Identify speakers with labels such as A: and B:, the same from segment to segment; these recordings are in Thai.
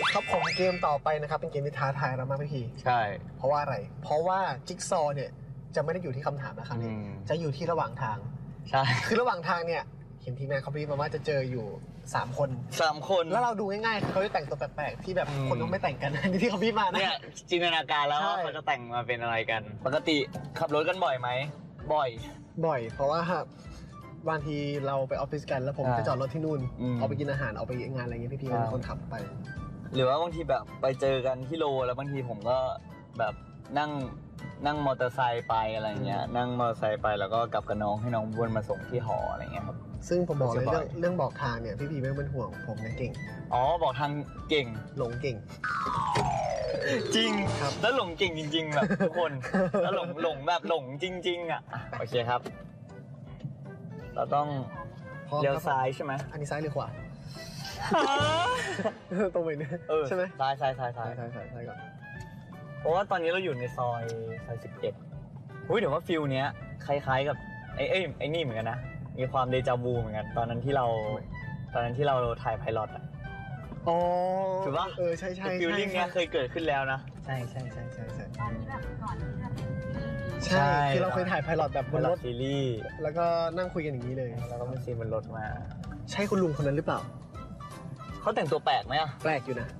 A: ครับผมเกมต่อไปนะครับเป็นเกมที่ท้าทายเรามากพี่ใช่เพราะว่าอะไรเพราะว่าจิ๊กซอเนี่ยจะไม่ได้อยู่ที่คำถามนะครับนี่จะอยู่ที่ระหว่างทางใช่คือระหว่างทางเนี่ยเห็นทีมงานเขาพี่มาว่าจะเจออยู่3 คนแล้วเราดูง่ายๆเขาจะแต่งตัวแปลกๆที่แบบคนเขาไม่แต่งกันนี่ที่เขาพี่มาเนี่ย
B: จินตนาการแล้วว่าเขาจะแต่งมาเป็นอะไรกันปกติขับรถกันบ่อยไหมบ่อย
A: เพราะว่าบางทีเราไปออฟฟิศกันแล้วผมจะจอดรถที่นู่นเอาไปกินอาหารเอาไปงานอะไรเงี้ยพี่เป็นคนขับไป
B: หรือว่าบางทีแบบไปเจอกันที่โลแล้วบางทีผมก็แบบนั่งมอเตอร์ไซค์ไปอะไรเงี้ยนั่งมอเตอร์ไซค์ไปแล้วก็กลับกับน้องให้น้องวนมาส่งที่หออะไรเงี้ยครับ
A: ซึ่งผมบอกเลยเรื่องบอกทางเนี่ยพี่ไม่เป็นห่วงผมเนี่ยเก่ง
B: บอกทางเก่ง
A: หลงเก่ง
B: จริงครับแล้วหลงเก่งจริงๆแบบทุกคนแล้วหลงแบบหลงจริงๆอ่ะโอเคครับเราต้องเลี้ยวซ้ายใช่ไหม
A: อันนี้ซ้ายหรือขวาตรงไปเนี่ยใช่ไหม
B: ซ้าย
A: ก่อน
B: เพราะว่าตอนนี้เราอยู่ในซอย11เดี๋ยวว่าฟิลเนี้ยคล้ายๆกับไอ้นี่เหมือนกันนะมีความเดจาวูเหมือนกันตอนนั้นที่เราถ่ายไพลอตอ่ะถูกปะ
A: ใช่
B: ฟิลลิ่งเนี้ยเคยเกิดขึ้นแล้วนะ
A: ใช่ตอนนี้แบบก่อนที่จะใช่คือเราเคยถ่ายไพลอตแบบบนรถ
B: ซีรีส์
A: แล้วก็นั่งคุยกันอย่างนี้เลย
B: แล้วก็มีซีนบนรถมา
A: ใช่คุณลุงคนนั้นหรือเปล่า
B: เขาแต่งตัวแปลกไหมอะ
A: แปลกอยู่นะ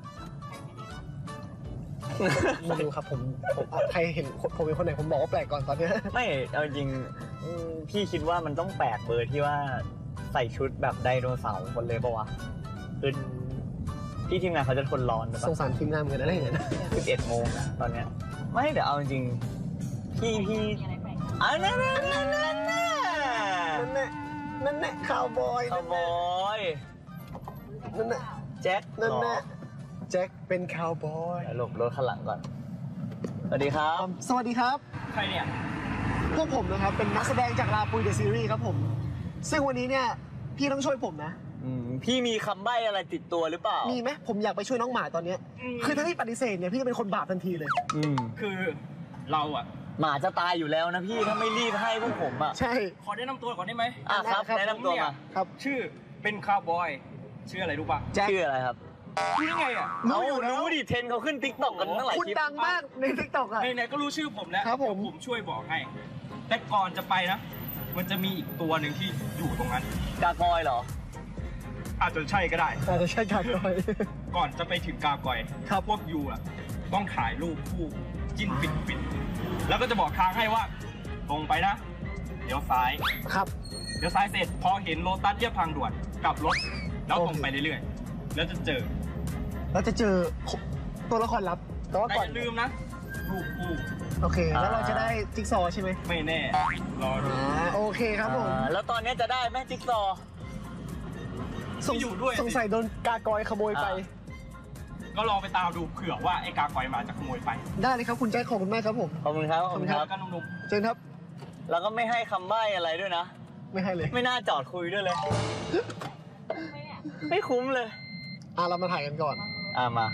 A: ไม่รู้ครับผมใครเห็นผมเป็นคนไหนผมบอกว่าแปลกก่อนตอนนี้
B: ไม่เอาจริงพี่คิดว่ามันต้องแปลกเบอร์ที่ว่าใส่ชุดแบบไดโนเสาร์คนเลยปะวะคือพี่ทีมงานเขาจะทนร้อน
A: สงสารทีมงานเหมือนกันอะไรอย่างเงี้ย
B: 11 โมงนะตอนเนี้ยไม่เดี๋ยวเอาจริงพี่นั่น
A: แน่คาวบอยนั่นแน่
B: แจ็ค
A: นั่นแน่แจ็คเป็นคาวบอย
B: หลบรถข้างหลังก่อนสวัสดีครับ
A: สวัสดีครับ
B: ใครเนี่ย
A: พวกผมนะครับเป็นนักแสดงจากลาปุยเดอะซีรีส์ครับผมซึ่งวันนี้เนี่ยพี่ต้องช่วยผมนะ
B: พี่มีคำใบ้อะไรติดตัวหรือเปล่า
A: มีไหมผมอยากไปช่วยน้องหมาตอนนี้คือถ้าพี่ปฏิเสธเนี่ยพี่จะเป็นคนบาปทันทีเลย
C: คือเราอะ
B: หมาจะตายอยู่แล้วนะพี่ถ้าไม่รีบให้พวกผมอะ
A: ใช่
C: ขอแนะนำตัวก่อนได้ไหม
B: ครับแนะนำตัวมา
A: ครับ
C: ชื่อเป็นคาวบอยชื่ออะไรรู้ป่ะ
B: ชื่ออะไรครับ
C: รู้ได้ไงอะ
B: รู้ดิเทรนเขาขึ้น TikTok กันตั้งหลายคลิป
A: คุณดังมากใน TikTok อะ
C: ไหนๆก็รู้ชื่อผมแล้ว
A: ครับผม
C: ช่วยบอกให้แต่ก่อนจะไปนะมันจะมีอีกตัวหนึ่งที่อยู่ตรงนั้น
B: กากอยเหรอ
C: อาจจะใช่ก็ได้
A: อาจจะใช่กากอย
C: ก่อนจะไปถึงกากอย
A: ครับ
C: พวกยูอะต้องถ่ายรูปคู่จิ้นปิดแล้วก็จะบอกทางให้ว่าตรงไปนะเดี๋ยวซ้าย
A: ครับ
C: เดี๋ยวซ้ายเสร็จพอเห็นโลตัสเรียบทางด่วนกลับรถแล้วตรงไปเรื่อยๆแล้วจะเจอ
A: ตัวละครลับแต่ว่าก่อน
C: ลืมนะรูปคู่
A: โอเคแล้วเราจะได้จิ๊กซอใช่ไหม
C: ไม่แน่รอดู
A: โอเคครับผม
B: แล้วตอนนี้จะได้ไหมจิ๊กซอ
C: อยู่ด้วย
A: สงสัยโดนกากอยขโมยไป
C: ก็ลองไปตามดูเผื่อว่าไอ้กากอยมาจะขโมยไป
A: ได้เลยครับคุณแจ็คขอบคุณมากครับผม
B: ขอบคุณครับ
C: กันนุ่ม
A: ๆเชิญครับ
B: แล้วก็ไม่ให้คำใบ้อะไรด้วยนะ
A: ไม่ให้เลย
B: ไม่น่าจอดคุยด้วยเลยไม่คุ้มเลย
A: เรามาถ่ายกันก่อน
B: มา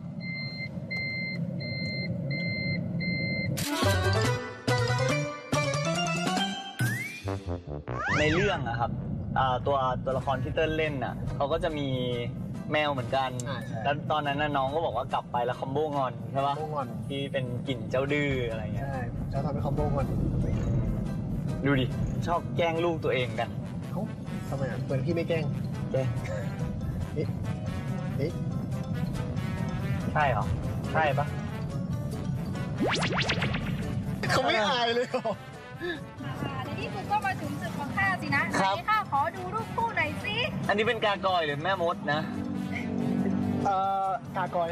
B: ในเรื่องอะครับตัวละครที่เติ้ลเล่นน่ะเขาก็จะมีแมวเหมือนกันแล้วตอนนั้นน้องก็บอกว่ากลับไปแล้วคอมโบงอนใช่ปะที่เป็นกลิ่นเจ้าดื้ออะไรเงี้ย
A: ใช่จะทำเป็นคอมโบงอน
B: ดูดิชอบแกล้งลูกตัวเองกัน
A: ทำไมเหมือนพี่ไม่แกล้งนี่
B: ใช่เหรอใช่ปะ
A: เขาไม่อายเลย
D: ในที่สุดก็มาถึงจุดของข้าสินะไหนข้าขอดูรูปคู่หน่อยสิ
B: อันนี้เป็นกากอยหรือแม่มดนะ
A: กากอย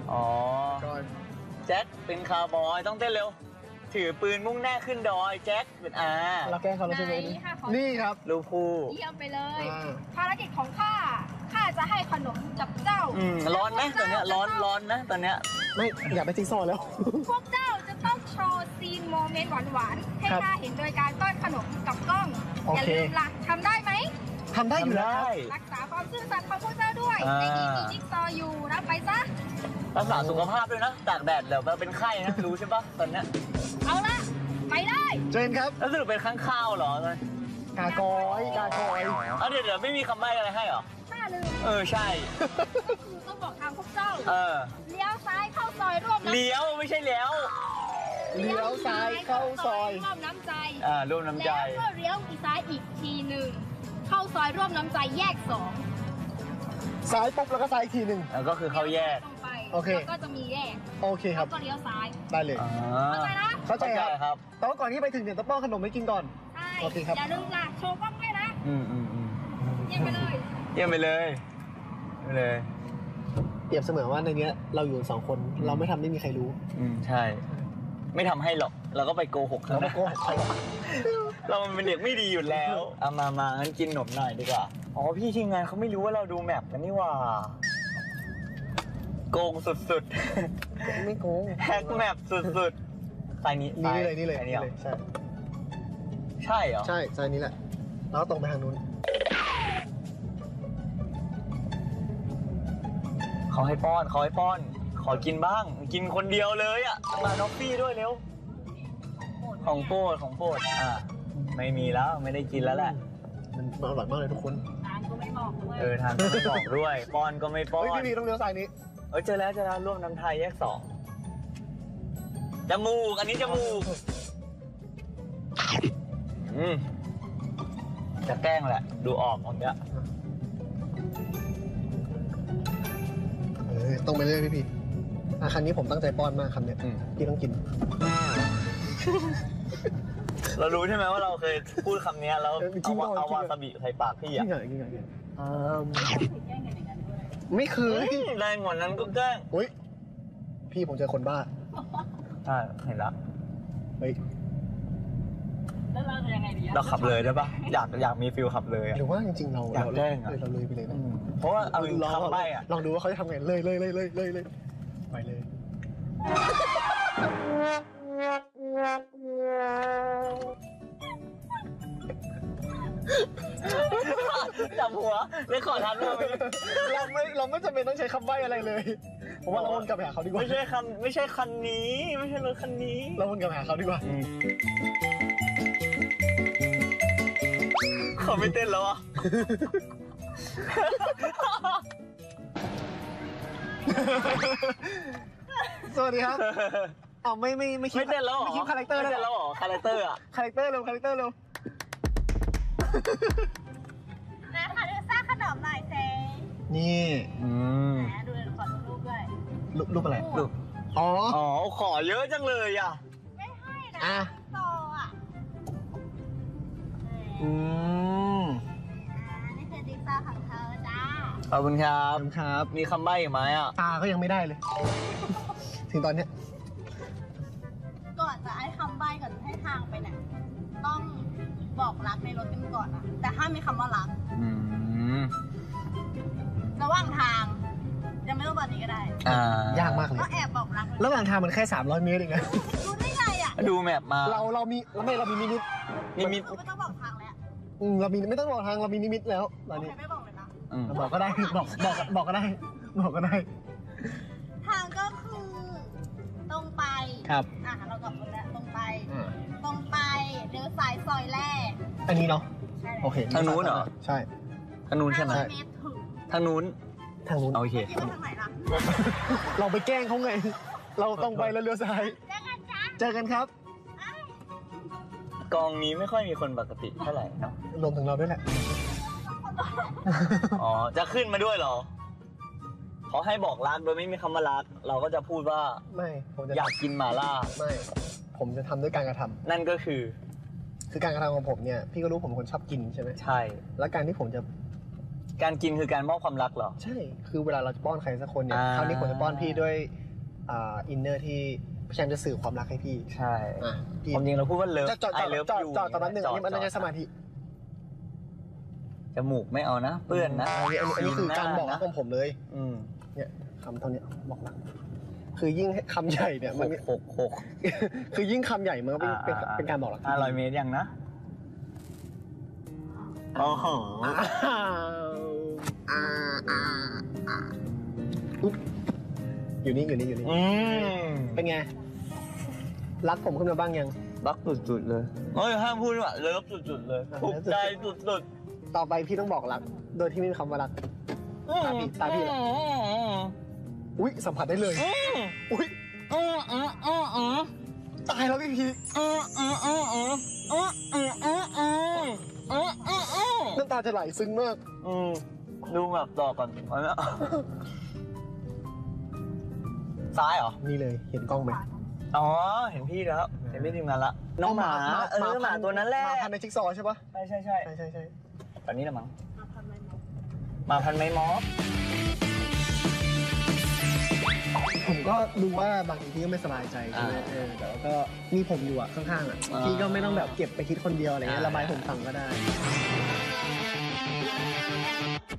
B: แจ็คเป็นคาวบอยต้องเต้นเร็วถือปืนมุ่งหน้าขึ้นดอยแจ็คเป็น
A: เราแกล้งเขาแล้วใช่ไหมนี่ครับ
B: ลูกคู่
D: เยี่ยมไปเลยภารกิจของข้าจะให้ขนมกับเจ้า
B: ร้อนไหมตอนเนี้ยร้อนนะตอนเนี้ย
A: ไม่อยากไปจิ๊กซอว์แล้ว
D: พวกเจ้าจะต้องโชว์ซีนโมเมนต์หวานๆให้ข้าเห็นโดยการต้อนขนมกับกล้องอย่าลืมล่ะทำได้ไหม
A: ทำได้อยู่แล้ว
D: รักษาความซื่อสัตย์ของพวกเจ้าด้วยในนี้มีจิ๊กซอว์อยู่รับไปซะ
B: รักษาสุขภาพด้วยนะตากแดดเดี๋ยวเป็นไข้นะรู้ใช่ปะตอนเนี้ย
D: เอาละไปได้
A: เจนครับ
B: แล้วสรุปเป็นข้างข้าวเหรอก
A: ากอย
B: เดี๋ยวไม่มีคำใบ้อะไรให้เหรอ
D: ใช่ลืม
B: ใช่
D: คือต้องบอกทางพวกเจ้า เลี้ยวซ้ายเข้าซอยร่วมน้ำ
B: เลี้ยวไม่ใช่แล้ว
A: เลี้ยวซ้ายเข้าซอย
D: ร่วมน้ำใจ
B: ร่วมน้ำใจ
D: แล้วก็เลี้ยวอีกซ้ายอีกทีหนึ่งเข้าซอยร่วมน้ำใจแยก2
A: ซ้ายปุ๊บแล้วก็ซ้ายอีกทีหนึ่ง
B: แล้วก็คือเข้าแยก
D: ตรงไป
A: โอเค
D: แล้วก็จะมีแยก
A: โอเคครับ
D: แล้วก็เลี้ยวซ้าย
A: ได้เลย
D: เข้าใจนะ
A: เข้าใจ
B: ครับ
A: แต่ว่าก่อนที่ไปถึงเนี่ยต้องป้อนขนมให้กินก่อน
D: ใช่
A: โอเคครับ
D: อย่าลืมล่ะโชว์กล้องด้วยนะ เยี่ยมไปเลย
B: เยี่ยมไปเลยไปเลย
A: เปรียบเสมือนว่าในเนี้ยเราอยู่สองคนเราไม่ทำไม่มีใครรู้
B: ใช่ ไม่ทำให้หรอกเราก็ไปโกหก
A: เราไม่โกหกใครหรอก
B: เรามันเป็นเด็กไม่ดีอยู่แล้วเอามางั้นกินขนมหน่อยดีกว่าอ๋อพี่ทีมงานเขาไม่รู้ว่าเราดูแมปกันนี่หว่าโกงสุด
A: ไม่โกง
B: ๆแฮกแมปสุดๆสายนี้
A: นี่เลยนี่เลย
B: สาย
A: นี่เลยใช่
B: ใช่เหรอ
A: ใช่สายนี้แหละแล้วก็ตรงไปทางนู้น
B: เขาให้ป้อนขอกินบ้าง กินคนเดียวเลยอ่ะมาน็อฟฟี่ด้วยเร็วของโปรดไม่มีแล้วไม่ได้กินแล้วแหละ
A: มันอร่อยมากเลยทุกคน
D: ทางก็ไม่บอกด้วย
B: ทางก็ไม่บอกด้วย ป้อนก็ไม่ป้อ
A: เฮ้ย
B: น
A: พี่ต้องเลี้ยวซ้ายนี้
B: เจอแล้วร่วมน้ำไทยแยก2จมูกอันนี้จมูกจะแกล้งแหละ ดูออกเนี้ย
A: ตรงไปเรื่อยพี่ครั้งนี้ผมตั้งใจป้อนมากคำเนี้ยพี่ต้องกิน
B: เรารู้ใช่ไหมว่าเราเคยพูดคำนี้แล้วเอาวาซาบิใส่ปากพี่อ่ะ
A: กินหน่อยไม่เคย
B: แรงกว่านั้นก็แกล้ง
A: อุ้ยพี่ผมเจอคนบ้า
B: ใช่เห็นแล้ว
A: เฮ้ย
D: แล้วเราจะยังไงดีอะ
B: เราขับเลยได้ปะอยากมีฟิลขับเลยอะ
A: หรือว่าจริงๆเรา
B: อยากแกล้งอะ
A: เราเลยไปเลยนะ
B: เพราะว่าเอาคำใบ้อะ
A: ลองดูว่าเขาจะทำไงเลยไปเลย
B: จับหัวเลยขอทันว่า
A: เราไม่จำเป็นต้องใช้คำใบ้อะไรเลยผมว่าเราวนกลับไปหาเขาดีกว่า
B: ไม่ใช่คันนี้ไม่ใช่รถคันนี้
A: เราวนกลับไปหาเขาดีกว่า
B: เขาไม่เต้นแล้วอ่ะ
A: สวัสดีครับเอาไม่คิด
B: ไม่เต้นแล้วเหรอ
A: ไม่คิดคาแรคเตอร์
B: ไม่เต้นแล้วเหรอคาแรคเตอร์อะ
A: คาแรคเตอร์เร็ว
D: นะคะเดี๋ยวสร้างขนมหน่อยเซ
A: นี่
D: แหมดูเลยขอดูรูปด้วย
A: รูปอะไรรูปอ๋อ
B: ขอเยอะจังเลยอ่ะ
D: ไม่ให้นะ
A: อ่ะ
D: โตอ่ะ นี่คือดิซ่าของเธอจ้า
B: ขอบคุณครับ
A: ครับ
B: มีคำใบ้อีกไหมอ่ะ
A: ตาก็ยังไม่ได้เลย ถึงตอนเนี้ย
D: ก่อนจะให้คำใบ้ก่อนให้ทางไปเนี่ยต้องบอกรักในรถกันก่อนนะแต่ห้ามมีคำว่ารัก ระหว่างทางยังไม่ต้องบอกนี้ก็ได้
A: ยากมากเลย
D: ก็แอบบอกรัก
A: ระหว่างทางมันแค่300 เมตรเองนะ
D: รู้ได้ไงอ่ะ
B: ดูแมปมา
A: เรามีนิมิต
B: นิมิต
D: ไม่ต้องบอกทางแล้ว
A: เรามีไม่ต้องบอกทางเรามีนิมิตแล้วตอน
D: โอ
A: นี้
D: เคไม่บอกเลยนะ
A: บอกก็ได้บอกก็ได้บอกก็ได้
D: ทางก็คือตรงไป
A: ครับ
D: เรากลับรถแล้วตรงไปเลี้ยวซ้ายซอยแรก
A: อันนี้เนาะ
D: ใช่
A: โอเค
B: ทางนู้นเหรอ
A: ใช่
B: ทางนู้นใช่ไหม
D: 500 เมตรถึง
B: ทางนู้น
A: ทางนู้น
B: โอเค
D: คิดว่าทางไหนล่ะ
A: เราไปแกล้งเขาไง เราตรงไปแล้วเลี้ยวซ้าย
D: เจอกันจ้า
A: เจอกันครับ
B: กองนี้ไม่ค่อยมีคนปกติเท่าไหร่เนาะ
A: รวมถึงเราด้วยแหละ
B: จะขึ้นมาด้วยเหรอเขาให้บอกรักโดยไม่มีคำว่ารัก เราก็จะพูดว่า
A: ไม่ผมจะ
B: อยากกินหม่าล่า
A: ไม่ผมจะทำด้วยการกระทำ
B: นั่นก็คือ
A: คือการกระทำของผมเนี่ยพี่ก็รู้ผมเป็นคนชอบกินใช่ไหม
B: ใช่
A: แล้วการที่ผมจะ
B: การกินคือการมอบความรักเหรอ
A: ใช่ คือเวลาเราจะป้อนใครสักคนเนี่ยคราวนี้ผมจะป้อนพี่ด้วยอินเนอร์ที่พยายามจะสื่อความรักให้พี่
B: ใช่
A: พี่
B: ความจริงเราพูดว่าเลิฟ
A: จอด
B: ไอเลิฟอยู่
A: ตอนนั้นหนึ่งอันนี้มันต้องใช้สมาธิ
B: จมูกไม่เอานะ เปื้อนนะ
A: อันนี้คือการบอกรักของผมเลย
B: อืม
A: เนี่ยคำเท่านี้บอกรัก คือยิ่งคำใหญ่เนี่ยมัน
B: หก
A: คือยิ่งคำใหญ่มันก็เป็นการบอกรัก
B: 500 เมตรยังนะโอ้โห
A: อยู่นี่ เป็นไง รักผมขึ้นมาบ้างยัง
B: รักสุดๆเลยเฮ้ยห้ามพูดว่าเลิฟสุดๆเลยถูกใจสุด
A: ต่อไปพี่ต้องบอกรัก โดยที่ไม่มีคำว่ารัก
B: ๆ
A: ตาพี่อุ้ยสัมผัสได้เลยอุ้ยตายแล้วพี่พีน้ำตาจะไหลซึ้งมาก
B: ดูแบบต่อก่อนซ้ายเหรอ
A: นี่เลยเห็นกล้องไหม
B: อ๋อเห็นพี่แล้วเห็นพี่ทีมงานละน้องหมาหมาตัวนั้นแหละ
A: หมาพันในจิ๊กซอใช่ปะ
B: ใช่ตอนนี้ละมั้งหมาพันไม้มอส
A: ผมก็ดูว่าบางทีพี่ก็ไม่สบายใจใช่ไหมแต่ว่าก็มีผมอยู่ข้างๆพี่ก็ไม่ต้องแบบเก็บไปคิดคนเดียวอะไรเงี้ยระบายผมฟังก็ได้